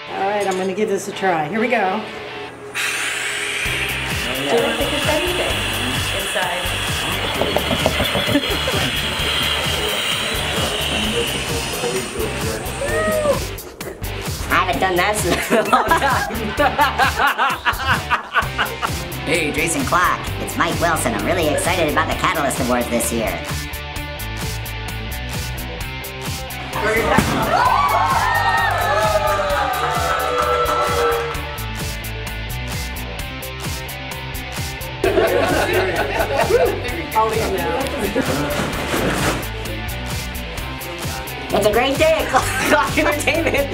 All right, I'm going to give this a try. Here we go. Do you don't think there's anything inside? I haven't done that in a long time. Hey, Jason Clark, it's Mike Wilson. I'm really excited about the Catalyst Awards this year. It's a great day at Clark Entertainment.